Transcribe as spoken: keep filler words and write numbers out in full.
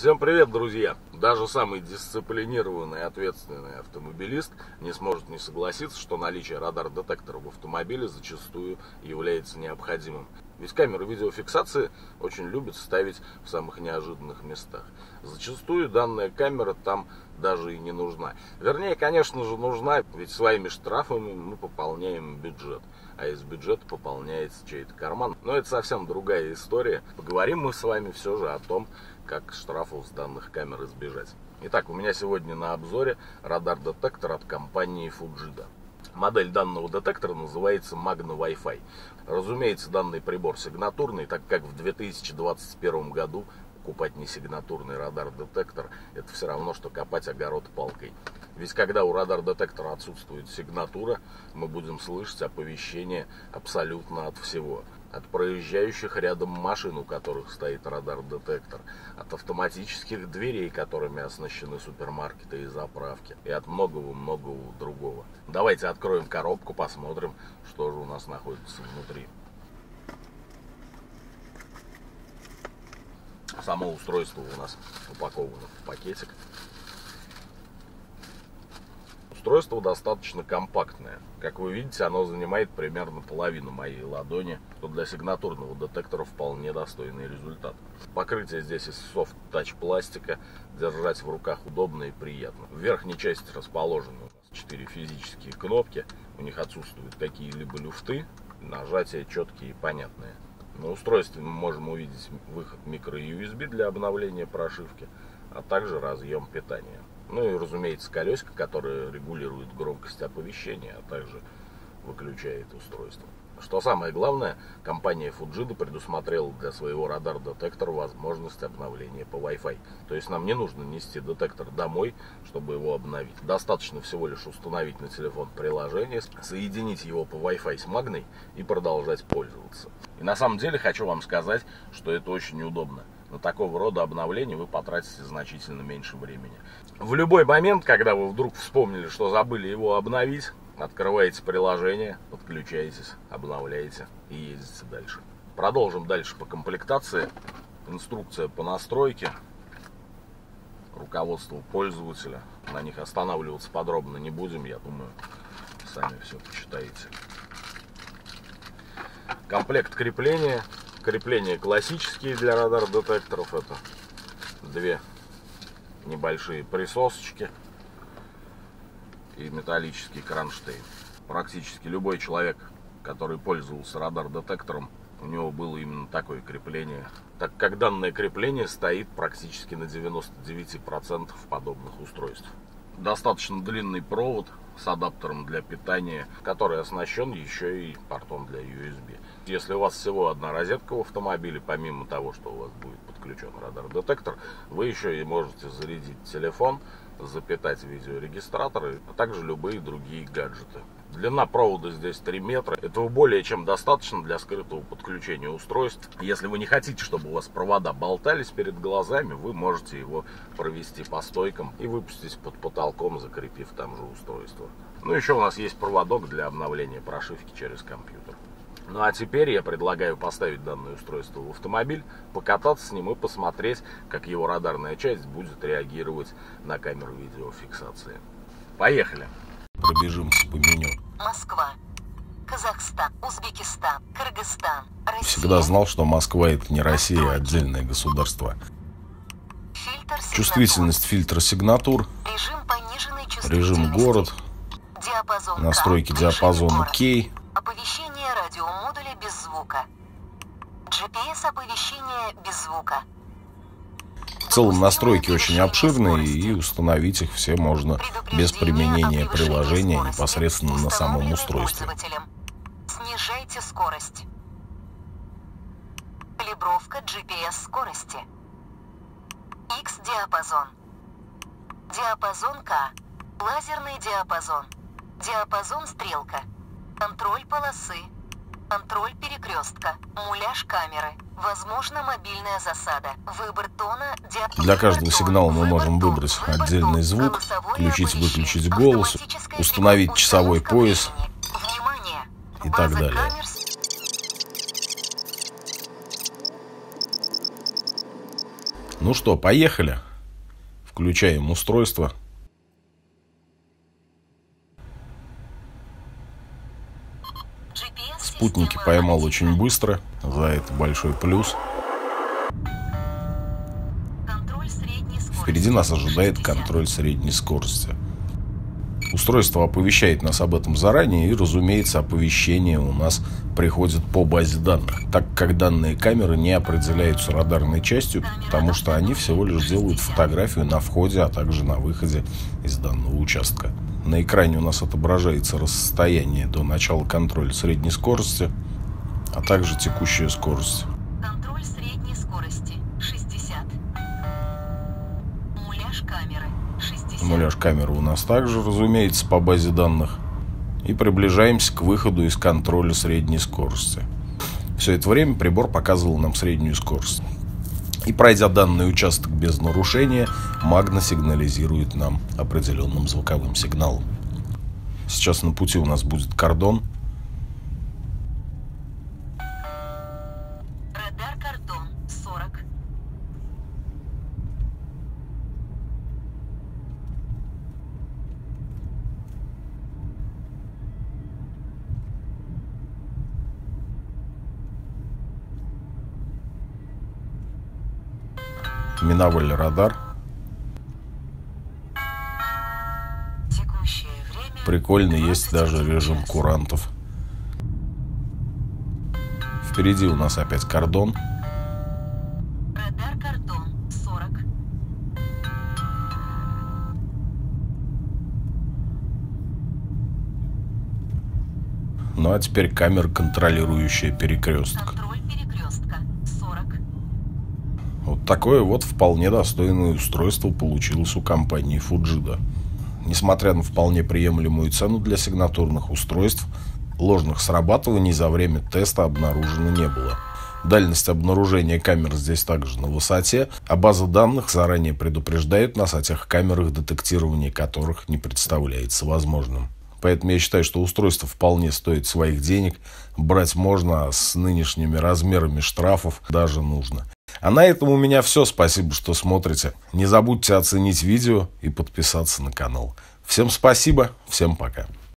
Всем привет, друзья! Даже самый дисциплинированный и ответственный автомобилист не сможет не согласиться, что наличие радар-детектора в автомобиле зачастую является необходимым. Ведь камеры видеофиксации очень любят ставить в самых неожиданных местах. Зачастую данная камера там даже и не нужна. Вернее, конечно же, нужна, ведь своими штрафами мы пополняем бюджет. А из бюджета пополняется чей-то карман. Но это совсем другая история. Поговорим мы с вами все же о том, как штрафов с данных камер избежать. Итак, у меня сегодня на обзоре радар-детектор от компании Fujita. Модель данного детектора называется Magna Wi-Fi. Разумеется, данный прибор сигнатурный, так как в две тысячи двадцать первом году покупать несигнатурный радар-детектор — это все равно, что копать огород палкой. Ведь когда у радар-детектора отсутствует сигнатура, мы будем слышать оповещение абсолютно от всего. От проезжающих рядом машин, у которых стоит радар-детектор, от автоматических дверей, которыми оснащены супермаркеты и заправки, и от многого-многого другого. Давайте откроем коробку, посмотрим, что же у нас находится внутри. Само устройство у нас упаковано в пакетик. Устройство достаточно компактное. Как вы видите, оно занимает примерно половину моей ладони, что для сигнатурного детектора вполне достойный результат. Покрытие здесь из софт-тач пластика, держать в руках удобно и приятно. В верхней части расположены у нас четыре физические кнопки, у них отсутствуют какие-либо люфты, нажатия четкие и понятные. На устройстве мы можем увидеть выход микро-ю эс би для обновления прошивки, а также разъем питания. Ну и, разумеется, колесико, которое регулирует громкость оповещения, а также выключает устройство. Что самое главное, компания Fujita предусмотрела для своего радар-детектора возможность обновления по Wi-Fi. То есть нам не нужно нести детектор домой, чтобы его обновить. Достаточно всего лишь установить на телефон приложение, соединить его по Wi-Fi с Магной и продолжать пользоваться. И на самом деле хочу вам сказать, что это очень удобно. На такого рода обновления вы потратите значительно меньше времени. В любой момент, когда вы вдруг вспомнили, что забыли его обновить, открываете приложение, подключаетесь, обновляете и ездите дальше. Продолжим дальше по комплектации. Инструкция по настройке, руководство пользователя. На них останавливаться подробно не будем, я думаю, сами все почитаете. Комплект крепления. Крепления классические для радар-детекторов. Это две небольшие присосочки и металлический кронштейн. Практически любой человек, который пользовался радар-детектором, у него было именно такое крепление, так как данное крепление стоит практически на девяноста девяти процентах подобных устройств. Достаточно длинный провод с адаптером для питания, который оснащен еще и портом для ю эс би. Если у вас всего одна розетка в автомобиле, помимо того, что у вас будет подключен радар-детектор, вы еще и можете зарядить телефон, запитать видеорегистраторы, а также любые другие гаджеты. Длина провода здесь три метра. Этого более чем достаточно для скрытого подключения устройств. Если вы не хотите, чтобы у вас провода болтались перед глазами, вы можете его провести по стойкам и выпустить под потолком, закрепив там же устройство. Ну, еще у нас есть проводок для обновления прошивки через компьютер. Ну а теперь я предлагаю поставить данное устройство в автомобиль, покататься с ним и посмотреть, как его радарная часть будет реагировать на камеру видеофиксации. Поехали! Пробежимся по меню. Москва, Казахстан, Узбекистан, Кыргызстан, Россия. Всегда знал, что Москва — это не Россия, а отдельное государство. Фильтр Чувствительность фильтра сигнатур. Режим пониженной чувствительности. Режим город. Диапазон настройки К. диапазона K. Оповещение радиомодуля без звука. джи пи эс-оповещение без звука. В целом настройки очень обширные, и установить их все можно без применения приложения непосредственно на самом устройстве. Снижайте скорость. Калибровка джи пи эс скорости. X-диапазон. Диапазон К. Лазерный диапазон. Диапазон стрелка. Контроль полосы. Контроль перекрестка. Муляж камеры. Возможно, мобильная засада. Выбор тона. Диапазон. Для каждого сигнала мы можем выбрать отдельный звук, включить-выключить голос, установить часовой пояс и так далее. Ну что, поехали. Включаем устройство. Спутники поймал очень быстро. За это большой плюс. Впереди нас ожидает контроль средней скорости. Устройство оповещает нас об этом заранее, и, разумеется, оповещение у нас приходит по базе данных, так как данные камеры не определяются радарной частью, потому что они всего лишь делают фотографию на входе, а также на выходе из данного участка. На экране у нас отображается расстояние до начала контроля средней скорости, а также текущая скорость. Контроль средней скорости шестьдесят. Муляж камеры шестьдесят. Муляж камеры у нас также, разумеется, по базе данных. И приближаемся к выходу из контроля средней скорости. Все это время прибор показывал нам среднюю скорость. И, пройдя данный участок без нарушения, Magna сигнализирует нам определенным звуковым сигналом. Сейчас на пути у нас будет кордон. Радар кордон сорок. Миновали радар. Текущее время. Прикольно, есть даже режим курантов. Впереди у нас опять кордон. Радар кордон сорок. Ну а теперь камера, контролирующая перекресток. Контроль перекрестка сорок. Вот такое вот вполне достойное устройство получилось у компании Fujida. Несмотря на вполне приемлемую цену для сигнатурных устройств, ложных срабатываний за время теста обнаружено не было. Дальность обнаружения камер здесь также на высоте, а база данных заранее предупреждает нас о тех камерах, детектирование которых не представляется возможным. Поэтому я считаю, что устройство вполне стоит своих денег, брать можно, а с нынешними размерами штрафов даже нужно. А на этом у меня все. Спасибо, что смотрите. Не забудьте оценить видео и подписаться на канал. Всем спасибо, всем пока.